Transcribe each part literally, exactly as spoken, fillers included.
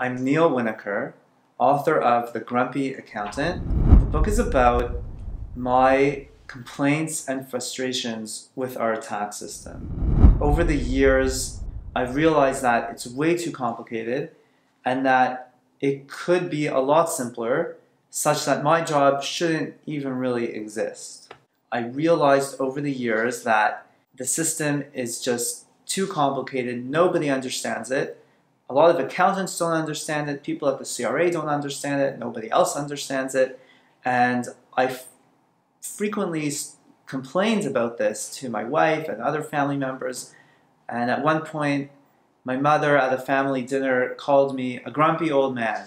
I'm Neal Winokur, author of The Grumpy Accountant. The book is about my complaints and frustrations with our tax system. Over the years, I've realized that it's way too complicated and that it could be a lot simpler, such that my job shouldn't even really exist. I realized over the years that the system is just too complicated, nobody understands it. A lot of accountants don't understand it, people at the C R A don't understand it, nobody else understands it, and I frequently complained about this to my wife and other family members, and at one point my mother at a family dinner called me a grumpy old man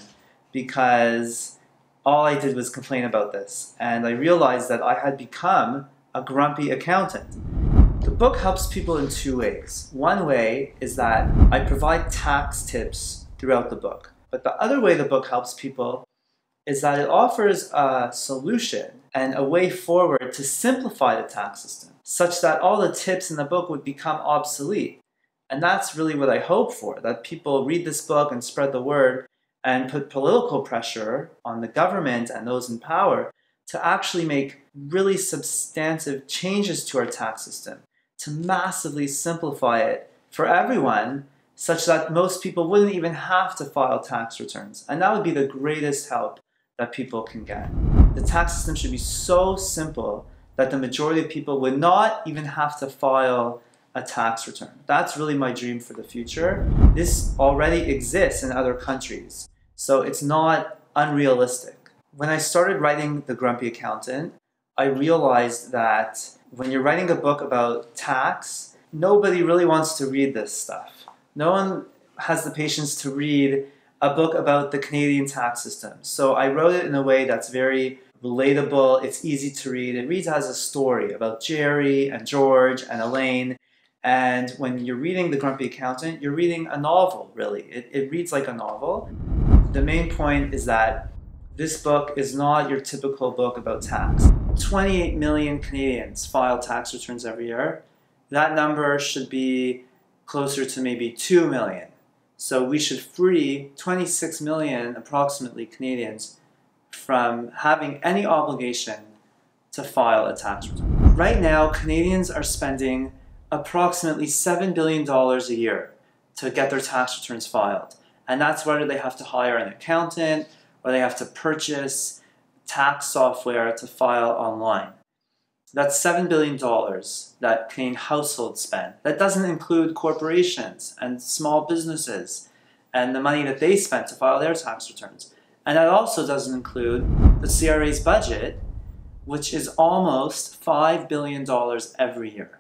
because all I did was complain about this, and I realized that I had become a grumpy accountant. The book helps people in two ways. One way is that I provide tax tips throughout the book. But the other way the book helps people is that it offers a solution and a way forward to simplify the tax system, such that all the tips in the book would become obsolete. And that's really what I hope for, that people read this book and spread the word and put political pressure on the government and those in power to actually make really substantive changes to our tax system, to massively simplify it for everyone, such that most people wouldn't even have to file tax returns. And that would be the greatest help that people can get. The tax system should be so simple that the majority of people would not even have to file a tax return. That's really my dream for the future. This already exists in other countries, so it's not unrealistic. When I started writing The Grumpy Accountant, I realized that when you're writing a book about tax, nobody really wants to read this stuff. No one has the patience to read a book about the Canadian tax system. So I wrote it in a way that's very relatable, it's easy to read. It reads as a story about Jerry and George and Elaine. And when you're reading The Grumpy Accountant, you're reading a novel, really. It, it reads like a novel. The main point is that this book is not your typical book about tax. twenty-eight million Canadians file tax returns every year. That number should be closer to maybe two million. So we should free twenty-six million approximately Canadians from having any obligation to file a tax return. Right now, Canadians are spending approximately seven billion dollars a year to get their tax returns filed. And that's whether they have to hire an accountant or they have to purchase tax software to file online. That's seven billion dollars that Canadian households spend. That doesn't include corporations and small businesses and the money that they spent to file their tax returns. And that also doesn't include the C R A's budget, which is almost five billion dollars every year.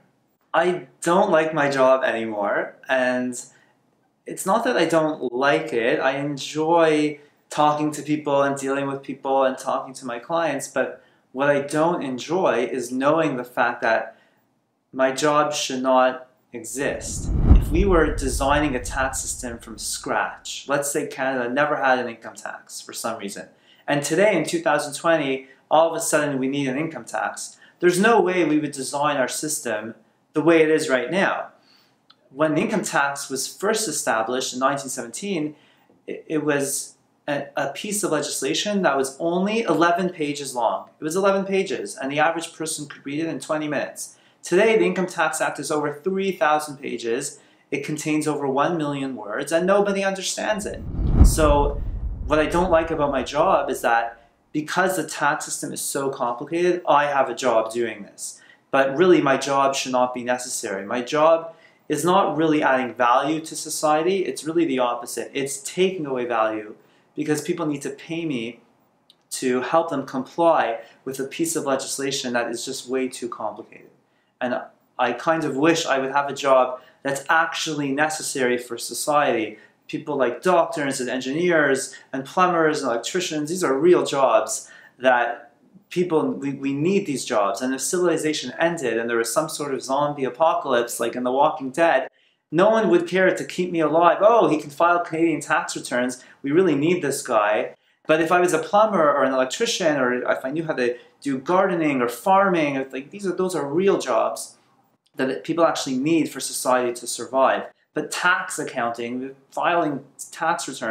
I don't like my job anymore, and it's not that I don't like it. I enjoy talking to people and dealing with people and talking to my clients, but what I don't enjoy is knowing the fact that my job should not exist. If we were designing a tax system from scratch, let's say Canada never had an income tax for some reason, and today in two thousand twenty, all of a sudden we need an income tax, there's no way we would design our system the way it is right now. When the income tax was first established in nineteen seventeen, it, it was a, a piece of legislation that was only eleven pages long. It was eleven pages, and the average person could read it in twenty minutes. Today, the Income Tax Act is over three thousand pages. It contains over one million words, and nobody understands it. So what I don't like about my job is that because the tax system is so complicated, I have a job doing this. But really, my job should not be necessary. My job is not really adding value to society. It's really the opposite. It's taking away value because people need to pay me to help them comply with a piece of legislation that is just way too complicated. And I kind of wish I would have a job that's actually necessary for society. People like doctors and engineers and plumbers and electricians, these are real jobs that people, we, we need these jobs. And if civilization ended and there was some sort of zombie apocalypse like in The Walking Dead, no one would care to keep me alive. Oh, he can file Canadian tax returns. We really need this guy. But if I was a plumber or an electrician, or if I knew how to do gardening or farming, like these are those are real jobs that people actually need for society to survive. But tax accounting, filing tax returns,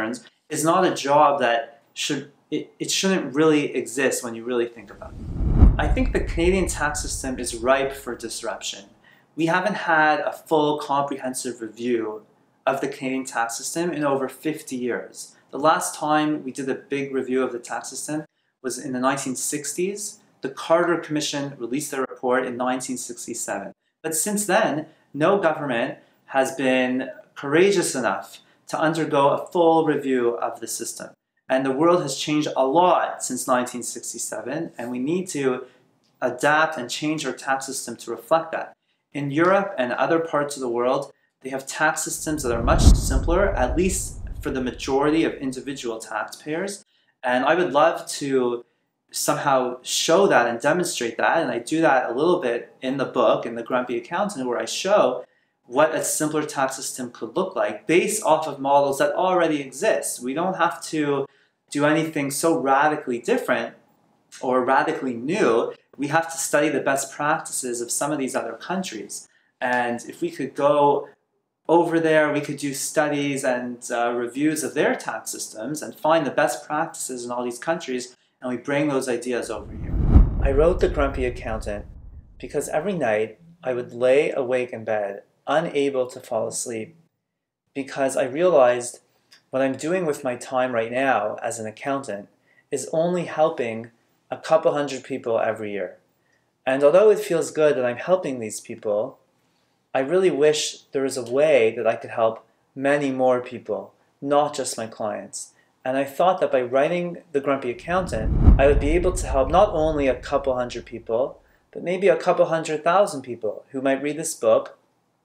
is not a job that should, it, it shouldn't really exist when you really think about it. I think the Canadian tax system is ripe for disruption. We haven't had a full comprehensive review of the Canadian tax system in over fifty years. The last time we did a big review of the tax system was in the nineteen sixties. The Carter Commission released their report in nineteen sixty-seven. But since then, no government has been courageous enough to undergo a full review of the system. And the world has changed a lot since nineteen sixty-seven, and we need to adapt and change our tax system to reflect that. In Europe and other parts of the world, they have tax systems that are much simpler, at least for the majority of individual taxpayers. And I would love to somehow show that and demonstrate that, and I do that a little bit in the book, in The Grumpy Accountant, where I show what a simpler tax system could look like based off of models that already exist. We don't have to do anything so radically different or radically new. We have to study the best practices of some of these other countries. And if we could go over there, we could do studies and uh, reviews of their tax systems and find the best practices in all these countries, and we bring those ideas over here. I wrote The Grumpy Accountant because every night I would lay awake in bed, unable to fall asleep, because I realized what I'm doing with my time right now as an accountant is only helping a couple hundred people every year. And although it feels good that I'm helping these people, I really wish there was a way that I could help many more people, not just my clients. And I thought that by writing The Grumpy Accountant, I would be able to help not only a couple hundred people, but maybe a couple hundred thousand people who might read this book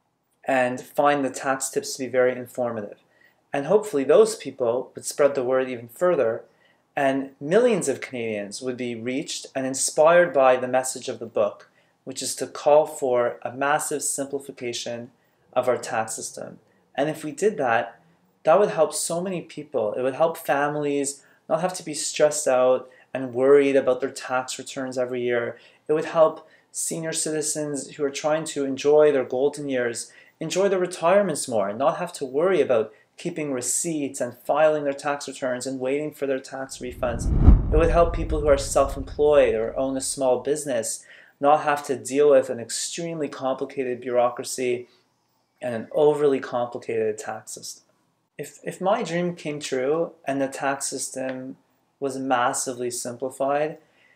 and find the tax tips to be very informative. And hopefully those people would spread the word even further, and millions of Canadians would be reached and inspired by the message of the book, which is to call for a massive simplification of our tax system. And if we did that, that would help so many people. It would help families not have to be stressed out and worried about their tax returns every year. It would help senior citizens who are trying to enjoy their golden years, enjoy their retirements more, and not have to worry about keeping receipts and filing their tax returns and waiting for their tax refunds. It would help people who are self-employed or own a small business not have to deal with an extremely complicated bureaucracy and an overly complicated tax system. If, if my dream came true and the tax system was massively simplified,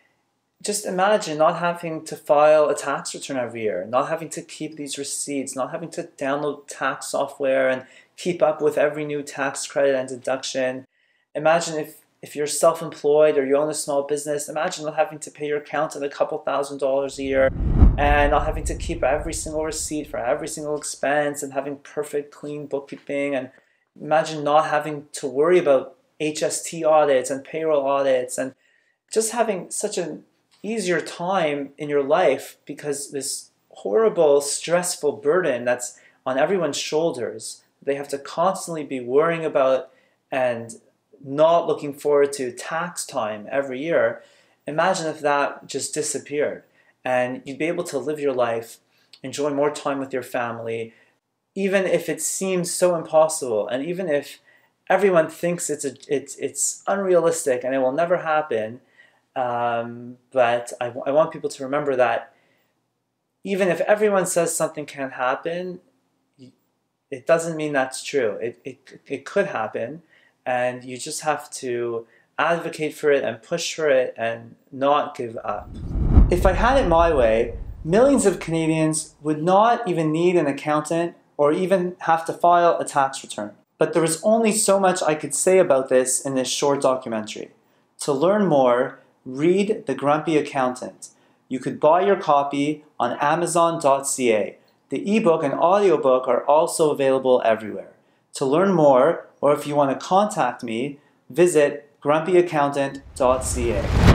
just imagine not having to file a tax return every year, not having to keep these receipts, not having to download tax software and keep up with every new tax credit and deduction. Imagine if, if you're self-employed or you own a small business, imagine not having to pay your accountant a couple thousand dollars a year and not having to keep every single receipt for every single expense and having perfect, clean bookkeeping. And imagine not having to worry about H S T audits and payroll audits and just having such an easier time in your life because this horrible, stressful burden that's on everyone's shoulders, they have to constantly be worrying about and not looking forward to tax time every year. Imagine if that just disappeared and you'd be able to live your life, enjoy more time with your family, even if it seems so impossible, and even if everyone thinks it's, a, it's, it's unrealistic and it will never happen. Um, but I, I want people to remember that even if everyone says something can't happen, it doesn't mean that's true. It, it, it could happen, and you just have to advocate for it and push for it and not give up. If I had it my way, millions of Canadians would not even need an accountant or even have to file a tax return. But there is only so much I could say about this in this short documentary. To learn more, read The Grumpy Accountant. You could buy your copy on amazon dot c a. The ebook and audiobook are also available everywhere. To learn more, or if you want to contact me, visit grumpy accountant dot c a.